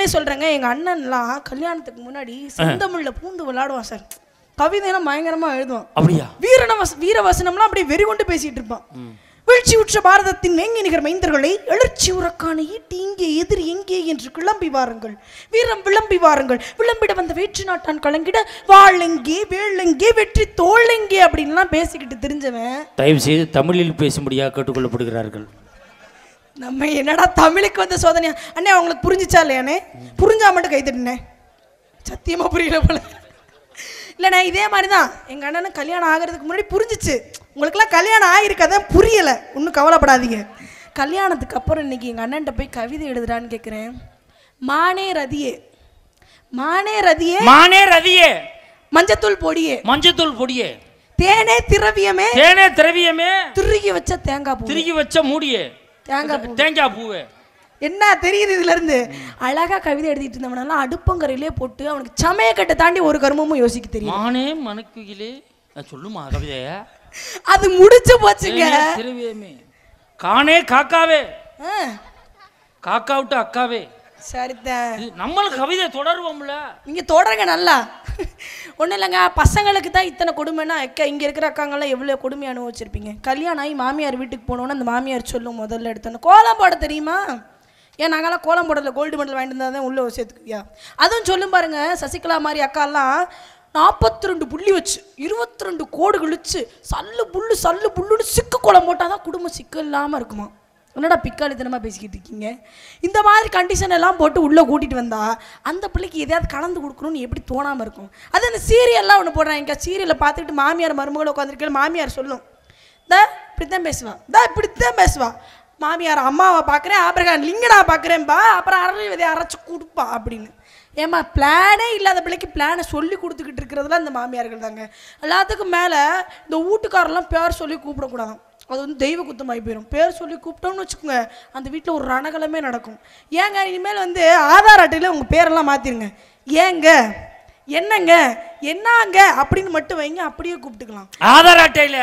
உண்மையிலே சொல்றேங்க, எங்க அண்ணன்லாம் கல்யாணத்துக்கு முன்னாடி செந்தமிழ்ல பூந்து விளையாடுவான் சார். கவிதையெல்லாம் பயங்கரமா எழுதுவான். அப்படியா? வீரவசனம்லாம் அப்படியே வெறி கொண்டு பேசிட்டு இருப்பான். வீழ்ச்சி உற்ற பாரதத்தின் மேங்கி நிகர் மைந்தர்களை எழுச்சி உறக்கான ஈட்டி இங்கே எதிரி எங்கே என்று கிளம்பி வாருங்கள், வீரம் விளம்பி வாருங்கள், விளம்பிட வந்த வேற்று நாட்டான் கலங்கிட வாழெங்கே வேளெங்கே வெற்றி தோளெங்கே அப்படின்லாம் பேசிக்கிட்டு தெரிஞ்சவன் தயவு செய்து தமிழில் பேசும்படியாக கேட்டுக்கொள்ளப்படுகிறார்கள். நம்ம என்னடா தமிழுக்கு வந்த சோதனையா? அண்ணே அவங்களுக்கு புரிஞ்சிச்சா இல்லையானே? புரிஞ்சா மட்டும் கை தட்டினேன், சத்தியமா புரியல போல. இல்லைண்ணா இதே மாதிரி தான் எங்கள் அண்ணனும் கல்யாணம் ஆகிறதுக்கு முன்னாடி புரிஞ்சிச்சு. உங்களுக்குலாம் கல்யாணம் ஆகிருக்கதான் புரியலை, ஒன்றும் கவலைப்படாதீங்க. கல்யாணத்துக்கு அப்புறம் இன்னைக்கு எங்கள் அண்ணன்ட்ட போய் கவிதை எழுதுறான்னு கேட்குறேன். மானே ரதியே மானே ரதியே மானே ரதியே மஞ்சத்தூள் பொடியே மஞ்சத்தூள் பொடியே தேனே திரவியமே தேனே திரவியமே திருகி வச்ச தேங்காய் பூ திருகி வச்ச மூடியே தேங்காய் பூவே. என்ன தெரியுது இதுல இருந்து? அழகா கவிதை எழுதிட்டு இருந்தவனால அடுப்பங்கரையிலே போட்டு அவனுக்கு சமயக்கட்டை தாண்டி ஒரு கர்மமும் யோசிக்க தெரியும். மானே மணக்குகிலே சொல்லுமா கவிதைய? அது முடிச்சு போச்சுங்க. திரவியமே காணே காக்காவே காக்கா விட்டு அக்காவே. சரிதான், நம்மளுக்கு கவிதை தொடருவோம்ல. நீங்க தொடருங்க நல்லா. ஒன்றும் இல்லைங்க, பசங்களுக்கு தான் இத்தனை கொடுமைன்னா அக்கா இங்கே இருக்கிற அக்காங்கெல்லாம் எவ்வளோ கொடுமை அனுபவிச்சிருப்பீங்க. கல்யாணம் ஆகி மாமியார் வீட்டுக்கு போனோன்னா அந்த மாமியார் சொல்லும் முதல்ல எடுத்தோன்னு கோலம் போட தெரியுமா? ஏன் நாங்கள்லாம் கோலம் போடல, கோல்டு மெடல் வாங்கிட்டு இருந்தால் தான் உள்ளே சேர்த்துக்குவியா? அதுவும் சொல்லும் பாருங்க, சசிகலா மாதிரி அக்காலாம் 42 புள்ளி வச்சு 22 கோடு கழிச்சு சல்லு புல்லுன்னு சிக்கு கோலம் போட்டால் தான் குடும்பம் சிக்கல் இல்லாமல் இருக்குமா? என்னடா பிக்காளித்தனமாக பேசிக்கிட்டு இருக்கீங்க? இந்த மாதிரி கண்டிஷன் எல்லாம் போட்டு உள்ளே கூட்டிகிட்டு வந்தா அந்த பிள்ளைக்கு எதையாவது கலந்து கொடுக்கணும்னு எப்படி தோணாமல் இருக்கும்? அது அந்த சீரியல்லாம் ஒன்று போடுறாங்க. சீரியலை பார்த்துக்கிட்டு மாமியார் மருமகளை உட்காந்துருக்கேன், மாமியார் சொல்லும் இப்படித்தான் பேசுவா. மாமியார் அம்மாவை பார்க்குறேன், ஆபிரகாம் லிங்கடா பார்க்குறேன்பா, அப்புறம் விதையை அரைச்சி கொடுப்பா அப்படின்னு. ஏம்மா பிளானே இல்லாத பிள்ளைக்கு பிளானை சொல்லி கொடுத்துக்கிட்டு இருக்கிறதுலாம் இந்த மாமியார்கள் தாங்க. எல்லாத்துக்கும் மேலே இந்த வீட்டுக்காரெல்லாம் பேர் சொல்லி கூப்பிடக்கூடாது, அது வந்து தெய்வ குத்தமாகி போயிடும். பேர் சொல்லி கூப்பிட்டோம்னு வச்சுக்கோங்க, அந்த வீட்டில் ஒரு ரணகலமே நடக்கும். ஏங்க இனிமேல் வந்து ஆதார் அட்டையில் உங்கள் பேரெல்லாம் மாற்றிருங்க. ஏங்க என்னங்க என்னங்க அப்படின்னு மட்டும் வைங்க, அப்படியே கூப்பிட்டுக்கலாம். ஆதார்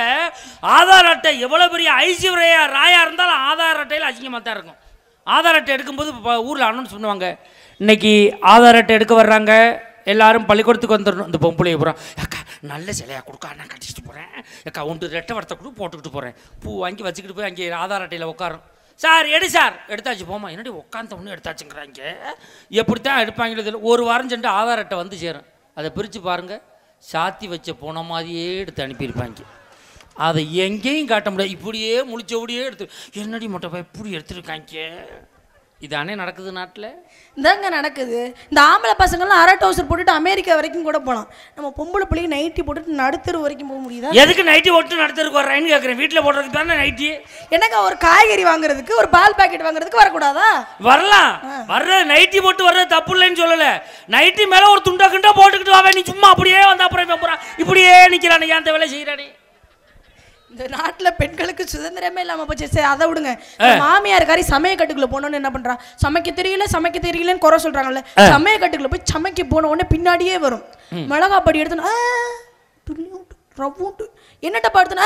அட்டை எவ்வளவு பெரிய ஐசிவரையா ராயா இருந்தாலும் ஆதார் அட்டையில் அசிங்கமாக தான் இருக்கும். ஆதார் அட்டை எடுக்கும்போது ஊரில் அனௌன்ஸ் பண்ணுவாங்க, இன்னைக்கு ஆதார் அட்டை எடுக்க வர்றாங்க, எல்லாரும் பள்ளிக்கூடத்துக்கு வந்துடணும். இந்த பொம்பளை போகிறான், அக்கா நல்ல சிலையாக கொடுக்கா, நான் கட்டிட்டு போகிறேன், அக்கா ஒன்று ரெட்டை வரத்தை கூட போட்டுக்கிட்டு போகிறேன், பூ வாங்கி வச்சுக்கிட்டு போய் அங்கே ஆதார் அட்டையில் உட்காரும். சார் எடுத்தாச்சு போமா, என்னடி உட்காந்த ஒன்று எடுத்தாச்சுங்கிறாங்க. எப்படித்தான் எடுப்பாங்களோ இதில் ஒரு வாரம் சென்று ஆதார் அட்டை வந்து சேரும். அதை பிரித்து பாருங்கள், சாத்தி வச்ச போன மாதிரியே எடுத்து அனுப்பியிருப்பாங்க. அதை எங்கேயும் காட்ட முடியாது, இப்படியே முழிச்சபடியே எடுத்து என்னடி மொட்டை இப்படி எடுத்துருக்காங்க. இதானே நடக்குது நாட்டில். இதாங்க நடக்குது. இந்த ஆம்பளை பசங்கள்லாம் அரை டவுசர் போட்டுட்டு அமெரிக்கா வரைக்கும் கூட போகலாம். நம்ம பொம்பளை பிள்ளைங்க நைட்டி போட்டுட்டு நடுத்தரு வரைக்கும் போக முடியுதா? எதுக்கு நைட்டி போட்டு நடுத்தருக்கு வர்றேன்னு கேட்குறேன். வீட்டில் போடுறதுக்கு தானே நைட்டி. என்னங்க ஒரு காய்கறி வாங்குறதுக்கு, ஒரு பால் பாக்கெட் வாங்குறதுக்கு வரக்கூடாதா? வரலாம், வர்றது நைட்டி போட்டு வர்றது தப்பு இல்லைன்னு சொல்லலை. நைட்டி மேலே ஒரு துண்டா கிண்டா போட்டுக்கிட்டு வாவே, நீ சும்மா அப்படியே வந்தா அப்புறம் இப்படியே நிற்கிறானே, ஏன் வேலை செய்கிறானே? இந்த நாட்டில் பெண்களுக்கு சுதந்திரமே இல்லாமல் போச்சு. சரி அதை விடுங்க. மாமியார்காரி சமயக்கட்டுக்குள்ள போனோன்னு என்ன பண்றான்? சமைக்க தெரியலன்னு குறை சொல்றாங்கல்ல, சமயக்கட்டுக்குள்ள போய் சமைக்க போன உடனே பின்னாடியே வரும். மிளகா படி எடுத்தோன்னா ரவுண்டு, என்னட்ட படுத்தோன்னா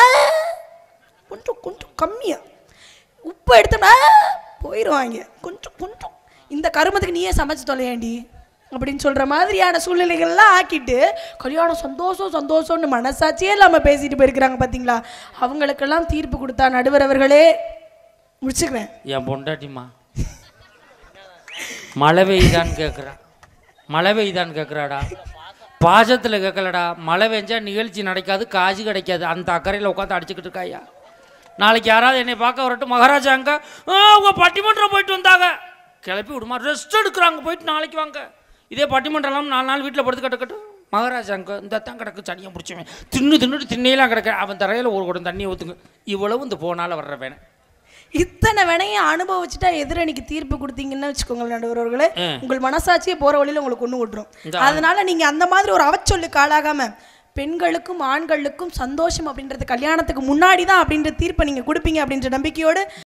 கொஞ்சம் கம்மியா, உப்பு எடுத்தோம்னா போயிடுவாங்க கொஞ்சம். இந்த கருமத்துக்கு நீயே சமைச்சு தொலையாண்டி அப்படின்னு சொல்கிற மாதிரியான சூழ்நிலைகள்லாம் ஆக்கிட்டு கல்யாணம் சந்தோஷம்னு மனசாட்சியே இல்லாமல் பேசிட்டு போயிருக்கிறாங்க பார்த்தீங்களா? அவங்களுக்கெல்லாம் தீர்ப்பு கொடுத்தா நடுவர் அவர்களே, முடிச்சுக்கிறேன். என் பொண்டாட்டிமா மழை பெய்தான்னு கேட்குறாடா, பாசத்தில் கேட்கலடா. மழை பெஞ்சா நிகழ்ச்சி நடக்காது, காசு கிடைக்காது, அந்த அக்கறையில் உட்காந்து அடிச்சுக்கிட்டு இருக்காயா. நாளைக்கு யாராவது என்னை பார்க்க வரட்டும், மகாராஜா அங்கே உங்கள் பட்டிமன்றம் போயிட்டு வந்தாங்க, கிளப்பி விடுமா, ரெஸ்ட் எடுக்கிறாங்க, போயிட்டு நாளைக்கு வாங்க. இதே பட்டிமன்றம் 4 நாள் வீட்டில் படுத்து கட்டக்கட்டும். மகாராஜா அங்கே இந்த தான் கிடக்கு, சனியாக பிடிச்சவன் தின்னுட்டு திண்ணையெல்லாம் கிடக்க, அவன் தரையில் ஒரு குடம் தண்ணியை ஊற்றுங்க. இவ்வளவு இந்த போனால் வர்ற வேணை. இத்தனை வேணையும் அனுபவிச்சுட்டா எதிரணிக்கு தீர்ப்பு கொடுத்தீங்கன்னு வச்சுக்கோங்க நடுவர்களே, உங்கள் மனசாட்சியே போகிற வழியில் உங்களுக்கு கொண்டு விட்டுரும். அதனால நீங்கள் அந்த மாதிரி ஒரு அவச்சொல்லுக்கு ஆளாகாம பெண்களுக்கும் ஆண்களுக்கும் சந்தோஷம் அப்படின்றது கல்யாணத்துக்கு முன்னாடி தான் அப்படின்ற தீர்ப்பை நீங்கள் கொடுப்பீங்க அப்படின்ற நம்பிக்கையோடு